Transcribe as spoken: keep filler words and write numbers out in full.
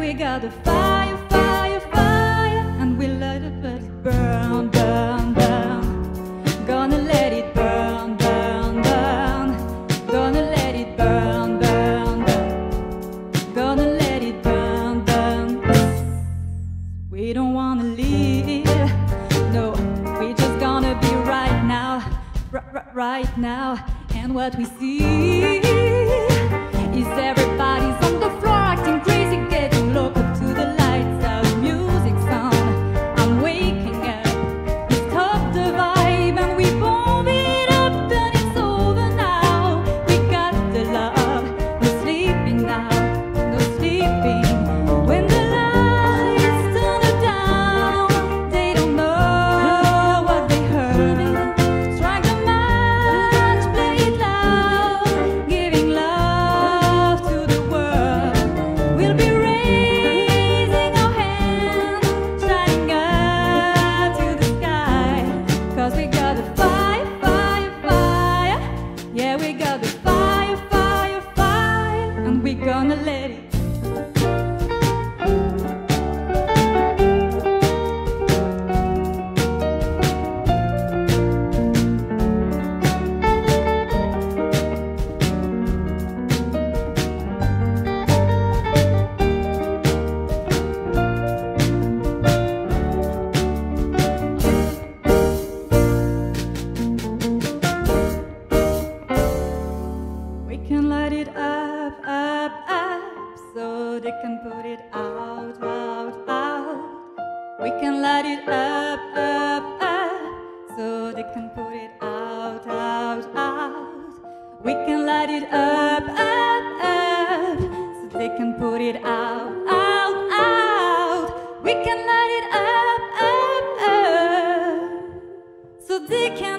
we got the fire, fire, fire, and we let it, let it burn, burn, burn. Gonna let it burn, burn, burn. Gonna let it burn, burn, burn. Gonna let it burn, burn. We don't wanna leave, no, we're just gonna be right now, right now. And what we see is everybody's on the floor acting crazy, getting low up to the lights out, music sound. I'm waking up, we stop the vibe and we bomb it up, then it's over now. We got the love, no sleeping now, no sleeping. When the lights turn down, they don't know what they heard. Strike the match, play it loud, giving love to the world. We'll be raising our hands, shining up to the sky. Cause we got the fire, fire, fire. Yeah, we got the fire, fire, fire. And we gonna let it. We can light it up, up, up, so they can put it out, out, out. We can light it up, up, up, so they can put it out, out, out. We can light it up, up, up, so they can put it out, out, out. We can light it up, up, up, so they can